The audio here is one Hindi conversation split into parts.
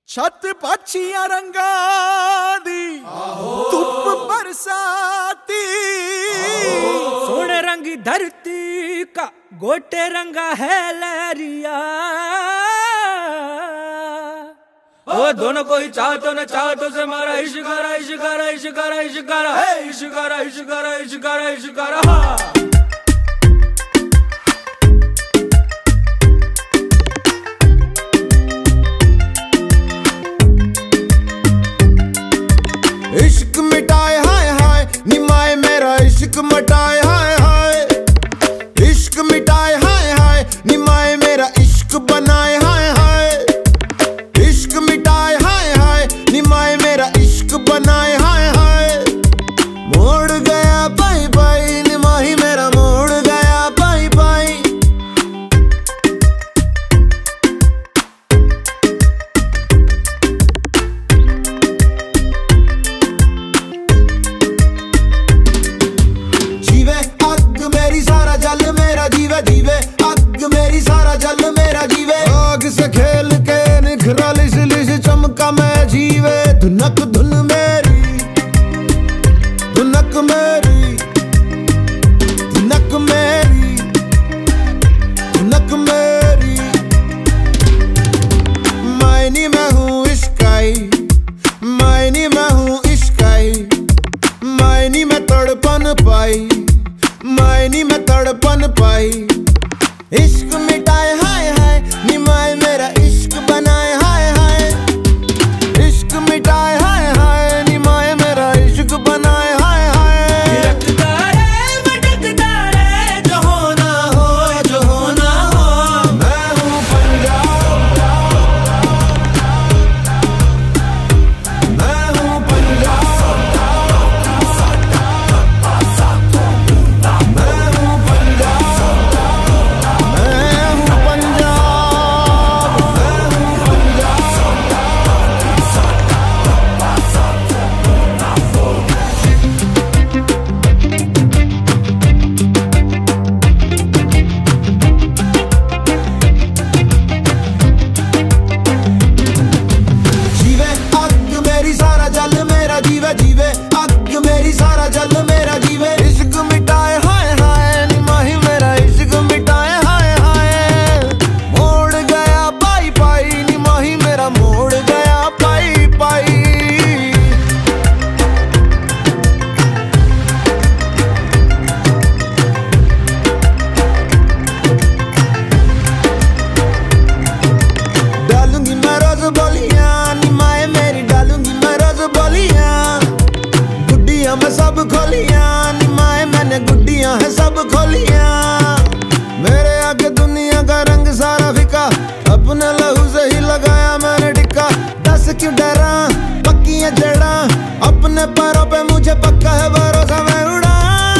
छत पाचिया रंगा दी धुप बरसाती, सोने रंगी धरती का गोटे रंगा है लहरिया। वो दोनों को ही चाहतो न चाहतो से मारा इश्कारा इश्कारा इश्कारा इश्कारा है इश्कारा इश्कारा इश्कारा इश्कारा। इश्क मिटाए हाय हाय निमाए मेरा इश्क मिटाए हाय हाय, इश्क मिटाए हाय हाय निमाए मेरा इश्क बनाए हाय हाय, इश्क मिटाए हाय हाय निमाए मेरा इश्क बनाए हाय हाय। मोड़ गया बाई बाई निमाही मेरा मोड़ गया बाई बाई। जीवे अग मेरी सारा जल मेरा जीवे, आग से खेल के निखरा लिस लिस चमका मैं जीवे। धुनक धुन मेरी धुनक मेरी धुनक मेरी धुनक मेरी। मायनी मैं हूँ इश्काई मायनी मैं हूँ इश्काई, मायनी मैं तड़पन पाई मायनी में तड़पन पाई। इश्क मिटाए हाय हाय निमाए मेरा इश्क बनाए हाय हाय, इश्क मिटाए हाय हाय निमाए मेरा इश्क बनाए हाय हाय। भटकता रे जो होना हो जो होना हो। मैं हूँ पंजाब मैं हूँ पंजाब जीवे अग मेरी सारा जल मेरा जीवे। इश्क मिटाए हाय हाय निमाही मेरा इश्क मिटाए हाय हाय। मोड़ गया पाई पाई निमाही मेरा मोड़ गया पाई पाई। डालूंगी मैं रोज बोलियां निमाए मेरी डालूंगी मैं रोज बोलियां। गुड्डियां मैं सब खोलियां निमाए मैंने गुड्डियां है सब खोलियां। मेरे आगे दुनिया का रंग सारा फिका, अपने लहू से ही लगाया मैंने टिक्का। दस क्यों डरा पक्की है जड़ा, अपने पैरों पे मुझे पक्का है भरोसा मैं उड़ा।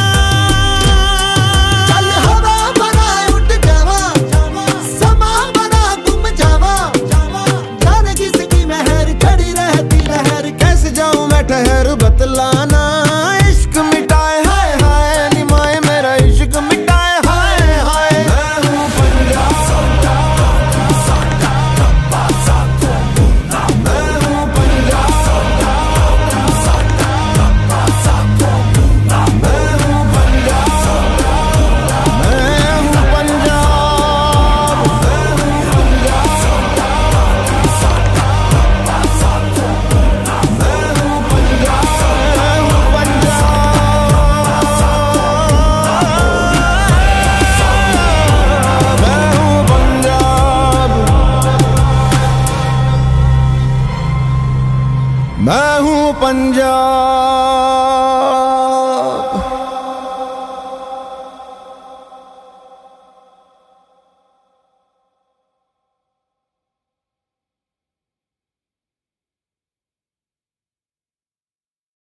चल हवा बना उठ जावा समा बना तुम जावा, जाने किसकी मेहर खड़ी रहती लहर कैसे जाऊं मैं ठहर बतलाना। इश्क मिटाए हाय हाय निमाए मेरा इश्क मिटाए हाय हाय। मैं हूँ पंजाब मैं हूँ पंजाब मैं हूँ पंजाब मैं हूँ पंजाब मैं हूँ पंजाब।